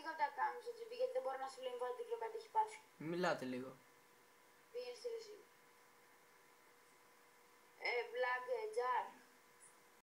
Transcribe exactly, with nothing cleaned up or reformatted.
λίγο τα κάμισα τζι μπι γιατί δεν μπορώ να σου λέω βάλτε και κάτι έχει πάθει. Μιλάτε λίγο.